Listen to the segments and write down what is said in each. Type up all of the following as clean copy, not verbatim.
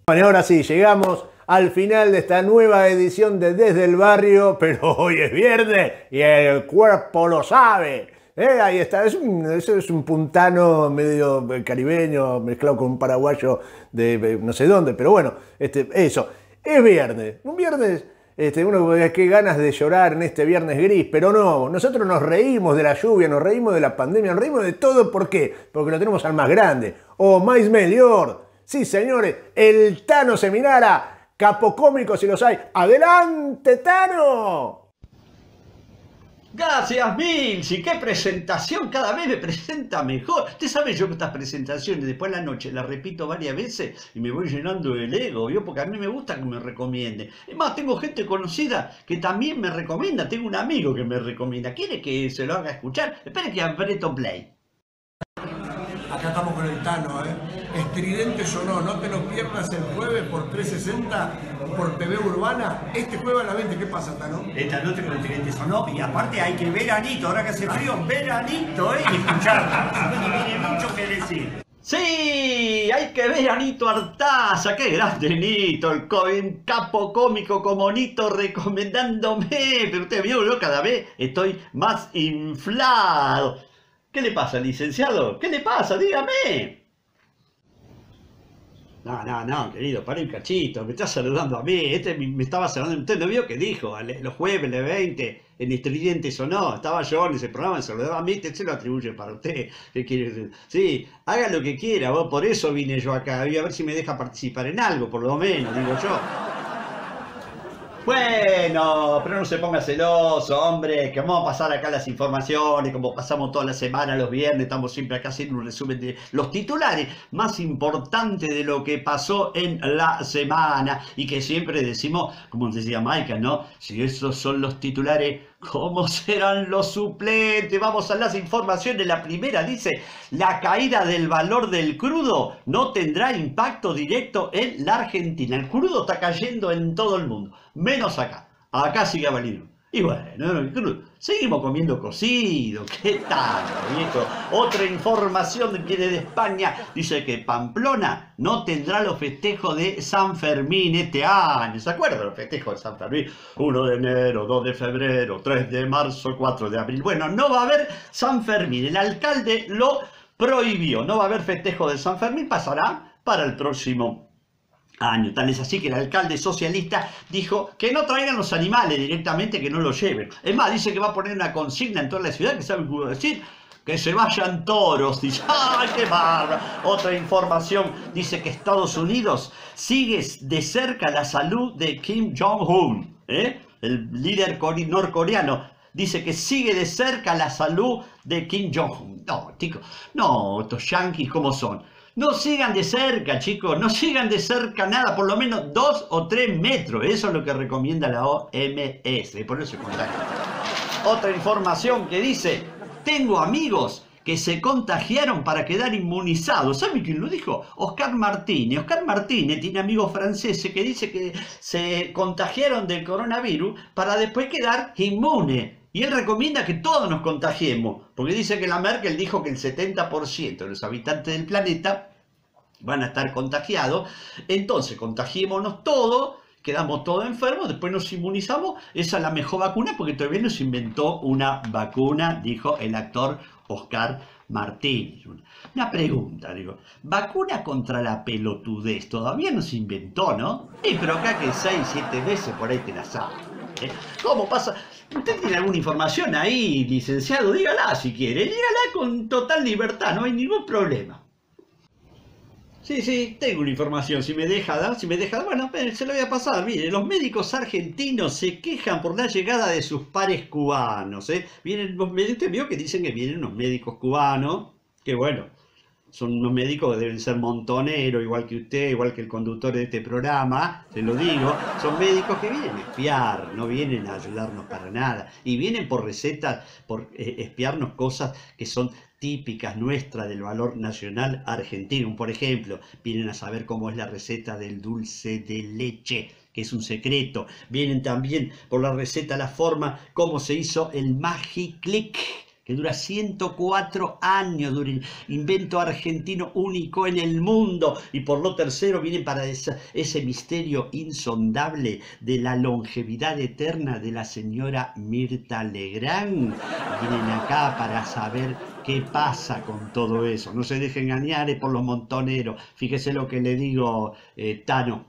Bueno, ahora sí, llegamos al final de esta nueva edición de Desde el Barrio, pero hoy es viernes y el cuerpo lo sabe. Ahí está, eso es un puntano medio caribeño mezclado con un paraguayo de no sé dónde, pero bueno, eso, es viernes, un viernes, uno qué ganas de llorar en este viernes gris, pero no, nosotros nos reímos de la lluvia, nos reímos de la pandemia, nos reímos de todo, ¿por qué? Porque lo tenemos al más grande, o más mejor. Sí, señores, el Tano Seminara, capocómico si los hay. ¡Adelante, Tano! Gracias, Milsi, qué presentación, cada vez me presenta mejor. Usted sabe yo que estas presentaciones después de la noche las repito varias veces y me voy llenando el ego, ¿vio? Porque a mí me gusta que me recomienden. Es más, tengo gente conocida que también me recomienda, tengo un amigo que me recomienda. ¿Quiere que se lo haga escuchar? Espere que aprieto play. Acá estamos con el Tano, Estridente Sonó, no te lo pierdas el jueves por 360 por TV Urbana. Este jueves a la 20, ¿qué pasa, Tano? Esta noche con Estridente Sonó, y aparte hay que veranito, ahora que hace frío, veranito, y escucharla. No tiene mucho que decir. Sí, hay que ver a Nito Artaza, qué grande Nito, el capo cómico como Nito recomendándome. Pero usted vio, yo cada vez estoy más inflado. ¿Qué le pasa, licenciado? ¿Qué le pasa? Dígame. No, querido, para un cachito, me está saludando a mí, me estaba saludando, usted no vio que dijo, los jueves, de 20, en Estridente Sonó, estaba yo en ese programa, me saludaba a mí, se lo atribuye para usted, ¿qué quiere decir? Sí, haga lo que quiera, vos, por eso vine yo acá, a ver si me deja participar en algo, por lo menos, digo yo. Bueno, pero no se ponga celoso, hombre, que vamos a pasar acá las informaciones, como pasamos toda la semana, los viernes, estamos siempre acá haciendo un resumen de los titulares más importantes de lo que pasó en la semana, y que siempre decimos, como decía Michael, ¿no? Si esos son los titulares, ¿cómo serán los suplentes? Vamos a las informaciones. La primera dice, la caída del valor del crudo no tendrá impacto directo en la Argentina. El crudo está cayendo en todo el mundo, menos acá. Acá sigue valiendo. Y bueno, el crudo. Seguimos comiendo cocido. ¿Qué tal, viejo? Otra información que viene de España. Dice que Pamplona no tendrá los festejos de San Fermín este año. ¿Se acuerdan de los festejos de San Fermín? 1 de enero, 2 de febrero, 3 de marzo, 4 de abril. Bueno, no va a haber San Fermín. El alcalde lo prohibió. No va a haber festejo de San Fermín. Pasará para el próximo año. Tal es así que el alcalde socialista dijo que no traigan los animales directamente, que no los lleven. Es más, dice que va a poner una consigna en toda la ciudad, que saben qué decir, que se vayan toros. Dice, ¡ay, qué bárbaro! Otra información, dice que Estados Unidos sigue de cerca la salud de Kim Jong-un, el líder norcoreano. Dice que sigue de cerca la salud de Kim Jong-un. No, chicos, no, estos yanquis, ¿cómo son? No sigan de cerca, chicos, no sigan de cerca nada, por lo menos 2 o 3 metros. Eso es lo que recomienda la OMS, por eso se contagia. Otra información que dice, tengo amigos que se contagiaron para quedar inmunizados. ¿Saben quién lo dijo? Oscar Martínez. Oscar Martínez tiene amigos franceses que dice que se contagiaron del coronavirus para después quedar inmunes. Y él recomienda que todos nos contagiemos, porque dice que la Merkel dijo que el 70% de los habitantes del planeta van a estar contagiados. Entonces, contagiémonos todos, quedamos todos enfermos, después nos inmunizamos. Esa es la mejor vacuna, porque todavía no se inventó una vacuna, dijo el actor Oscar Martínez. Una pregunta, digo, vacuna contra la pelotudez, todavía no se inventó, ¿no? Sí, pero acá que 6, 7 veces por ahí te la saben. ¿Cómo pasa? ¿Usted tiene alguna información ahí, licenciado? Dígala si quiere, dígala con total libertad, no hay ningún problema. Sí, tengo una información, si me deja dar, bueno, se lo voy a pasar. Mire, los médicos argentinos se quejan por la llegada de sus pares cubanos, Vienen los médicos, usted vio que dicen que vienen unos médicos cubanos, que bueno, son unos médicos que deben ser montoneros, igual que usted, igual que el conductor de este programa, se lo digo, son médicos que vienen a espiar, no vienen a ayudarnos para nada, y vienen por recetas, por espiarnos cosas que son típicas nuestras del valor nacional argentino. Por ejemplo, vienen a saber cómo es la receta del dulce de leche, que es un secreto. Vienen también por la receta, la forma, cómo se hizo el Magiclick, que dura 104 años, invento argentino único en el mundo, y por lo tercero vienen para ese misterio insondable de la longevidad eterna de la señora Mirta Legrand. Vienen acá para saber qué pasa con todo eso. No se dejen engañar por los montoneros. Fíjese lo que le digo, Tano.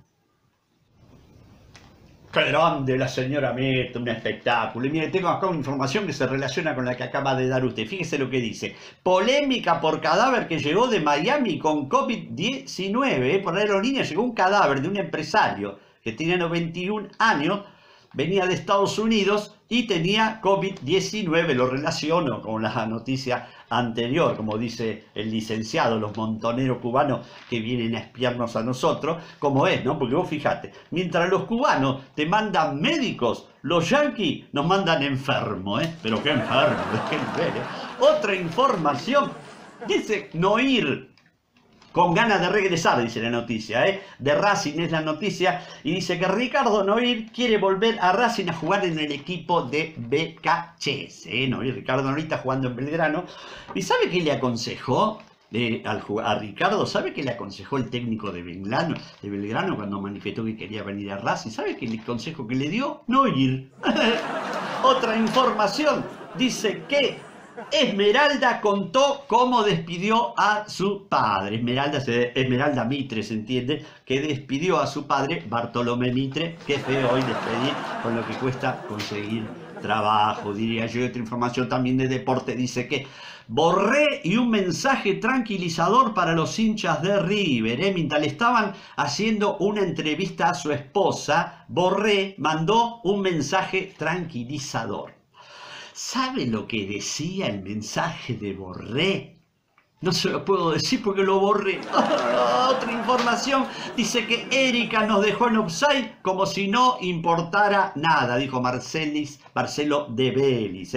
¡Qué grande la señora Mirta! Un espectáculo. Y mire, tengo acá una información que se relaciona con la que acaba de dar usted. Fíjese lo que dice. Polémica por cadáver que llegó de Miami con COVID-19. Por aerolínea llegó un cadáver de un empresario que tenía 91 años, venía de Estados Unidos y tenía COVID-19. Lo relaciono con la noticia anterior, como dice el licenciado, los montoneros cubanos que vienen a espiarnos a nosotros, como es, ¿no? Porque vos fijate, mientras los cubanos te mandan médicos, los yanquis nos mandan enfermos, ¿eh? Pero qué enfermo, qué nivel, ¿eh? Otra información, dice Noir, con ganas de regresar, dice la noticia, de Racing es la noticia, y dice que Ricardo Noir quiere volver a Racing a jugar en el equipo de BKCS, Noir, Ricardo Noir está jugando en Belgrano, y ¿sabe qué le aconsejó a Ricardo? ¿Sabe qué le aconsejó el técnico de Belgrano cuando manifestó que quería venir a Racing? ¿Sabe qué consejo que le dio? No ir. Otra información, dice que Esmeralda contó cómo despidió a su padre. Esmeralda Mitre, se entiende, que despidió a su padre, Bartolomé Mitre. Qué feo hoy despedir con lo que cuesta conseguir trabajo, diría yo. Otra información también de deporte dice que Borré y un mensaje tranquilizador para los hinchas de River. Mientras le estaban haciendo una entrevista a su esposa, Borré mandó un mensaje tranquilizador. ¿Sabe lo que decía el mensaje de Borré? No se lo puedo decir porque lo borré. Otra información dice que Erika nos dejó en offside como si no importara nada, dijo Marcelo de Bellis.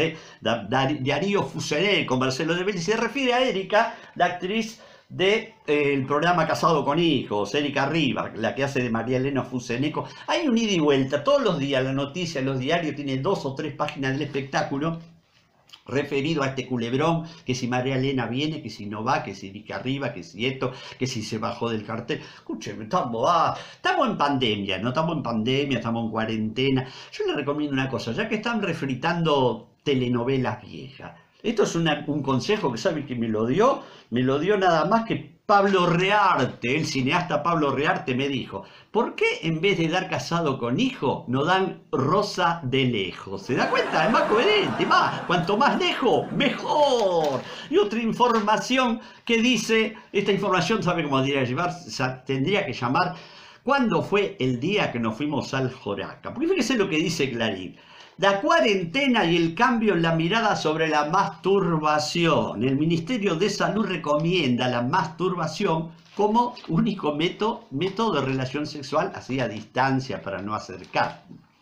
Darío Fusené con Marcelo de Bellis. Se refiere a Erika, la actriz del programa Casado con Hijos, Erika Riva, la que hace de María Elena Fuseneco. Hay un ida y vuelta, todos los días la noticia en los diarios tiene 2 o 3 páginas del espectáculo referido a este culebrón, que si María Elena viene, que si no va, que si Erika Riva, que si esto, que si se bajó del cartel. Escúcheme, estamos en pandemia, ¿no? Estamos en pandemia, estamos en cuarentena. Yo le recomiendo una cosa, ya que están refritando telenovelas viejas, esto es un consejo que sabe que me lo dio nada más que Pablo Rearte, el cineasta Pablo Rearte me dijo, ¿por qué en vez de dar Casado con Hijo no dan Rosa de Lejos? ¿Se da cuenta? Es más coherente, cuanto más lejos, mejor. Y otra información que dice, esta información sabe cómo tendría que llamar, ¿cuándo fue el día que nos fuimos al Joraca? Porque fíjese lo que dice Clarín. La cuarentena y el cambio en la mirada sobre la masturbación. El Ministerio de Salud recomienda la masturbación como único método de relación sexual, así a distancia para no acercar.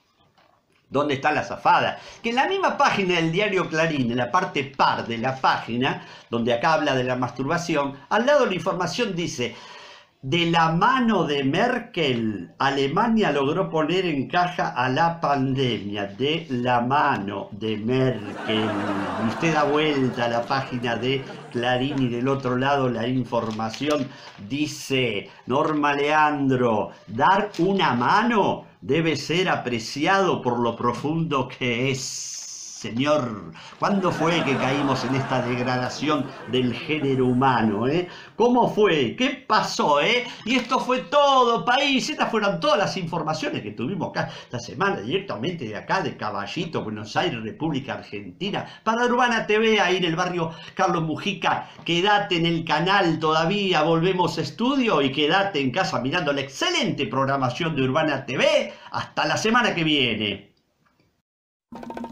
¿Dónde está la zafada? Que en la misma página del diario Clarín, en la parte par de la página, donde acá habla de la masturbación, al lado de la información dice: de la mano de Merkel, Alemania logró poner en caja a la pandemia. De la mano de Merkel. Usted da vuelta a la página de Clarín y del otro lado la información dice: Norma Leandro, dar una mano debe ser apreciado por lo profundo que es. Señor, ¿cuándo fue que caímos en esta degradación del género humano? ¿Cómo fue? ¿Qué pasó? Y esto fue todo, país. Estas fueron todas las informaciones que tuvimos acá esta semana, directamente de acá, de Caballito, Buenos Aires, República Argentina. Para Urbana TV, ahí en el barrio Carlos Mujica. Quédate en el canal todavía, volvemos a estudio, y quédate en casa mirando la excelente programación de Urbana TV. Hasta la semana que viene.